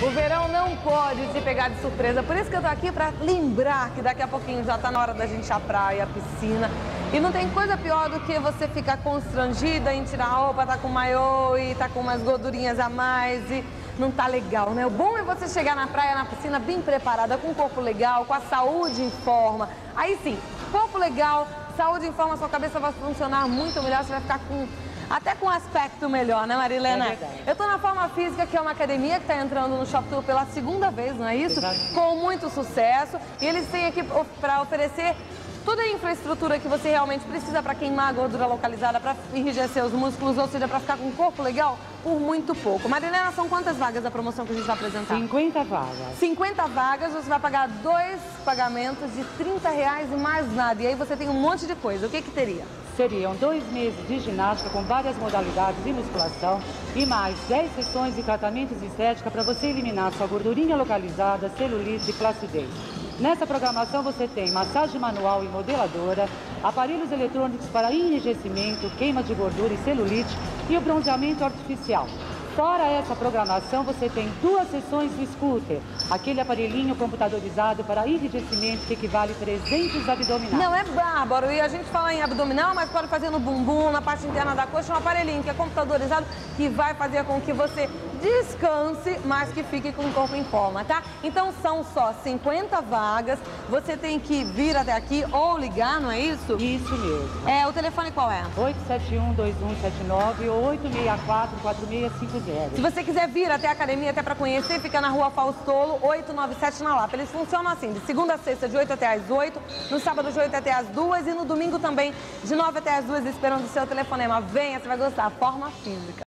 O verão não pode te pegar de surpresa, por isso que eu tô aqui pra lembrar que daqui a pouquinho já tá na hora da gente ir à praia, à piscina. E não tem coisa pior do que você ficar constrangida em tirar a roupa, tá com maiô e tá com umas gordurinhas a mais e não tá legal, né? O bom é você chegar na praia, na piscina bem preparada, com o corpo legal, com a saúde em forma. Aí sim, corpo legal, saúde em forma, sua cabeça vai funcionar muito melhor, você vai ficar até com um aspecto melhor, né, Marilena? É verdade. Eu tô na Forma Física, que é uma academia que tá entrando no Shop Tour pela segunda vez, não é isso? Exato. Com muito sucesso. E eles têm aqui para oferecer toda a infraestrutura que você realmente precisa para queimar a gordura localizada, para enrijecer os músculos, ou seja, para ficar com um corpo legal por muito pouco. Marilena, são quantas vagas da promoção que a gente vai apresentar? 50 vagas. 50 vagas, você vai pagar 2 pagamentos de R$30 e mais nada. E aí você tem um monte de coisa. O que que teria? Seriam 2 meses de ginástica com várias modalidades de musculação e mais 10 sessões de tratamentos de estética para você eliminar sua gordurinha localizada, celulite e flacidez. Nessa programação você tem massagem manual e modeladora, aparelhos eletrônicos para enrijecimento, queima de gordura e celulite e o bronzeamento artificial. Fora essa programação, você tem 2 sessões de scooter, aquele aparelhinho computadorizado para enrijecimento que equivale a 300 abdominais. Não, é bárbaro. E a gente fala em abdominal, mas pode fazer no bumbum, na parte interna da coxa, um aparelhinho que é computadorizado que vai fazer com que você descanse, mas que fique com o corpo em forma, tá? Então são só 50 vagas, você tem que vir até aqui ou ligar, não é isso? Isso mesmo. O telefone qual é? 871-2179 ou 864-4650. Se você quiser vir até a academia, até para conhecer, fica na Rua Faustolo, 897 na Lapa. Eles funcionam assim, de segunda a sexta, de 8 até as 8, no sábado de 8 até as 2 e no domingo também, de 9 até as 2, esperando o seu telefonema. Venha, você vai gostar. Forma Física.